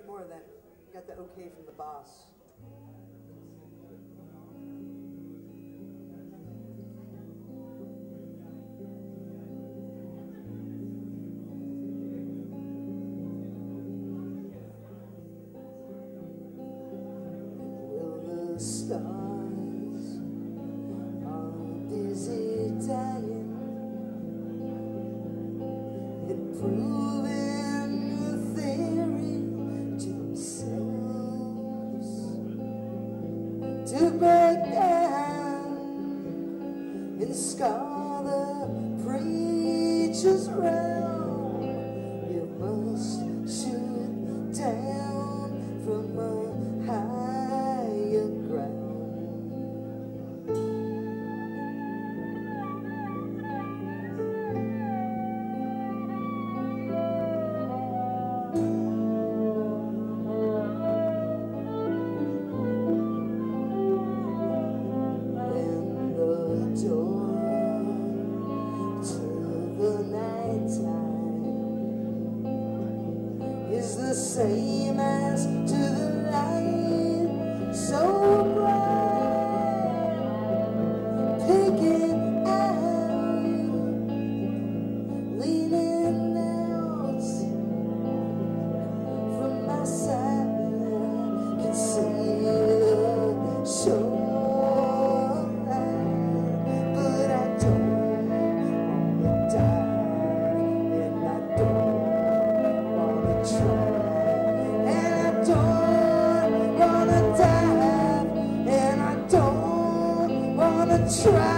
more of that. Got the okay from the boss. Will the stars are busy dying and proving a theory to themselves to break down and scar the preacher's realm. You must shoot down from a higher ground. Is the same as to the light, so bright, picking out, leaning out from my side. I can see the shore, but I don't wanna die, and I don't try, and I don't wanna die, and I don't wanna try.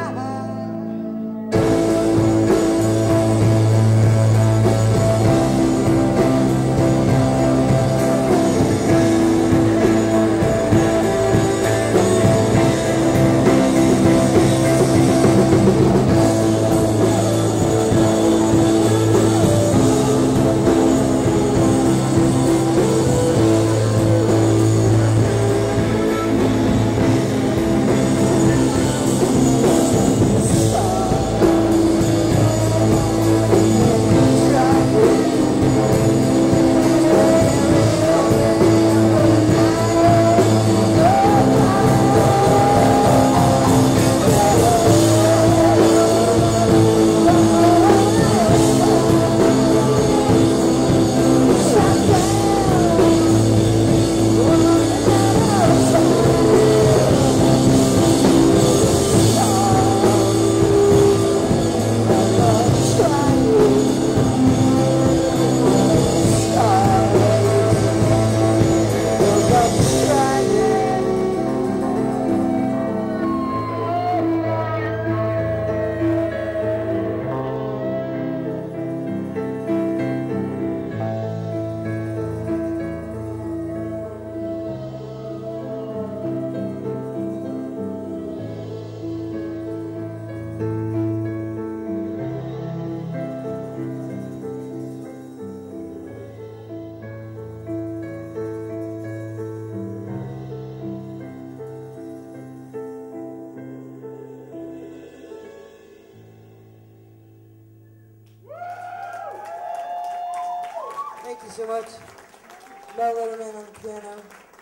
Thank you so much. Mel Letterman on the piano,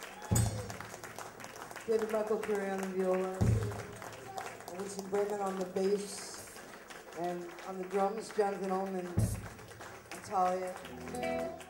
David Michael Curry on the viola, Winston Bremen on the bass, and on the drums, Jonathan Ullman and Talia.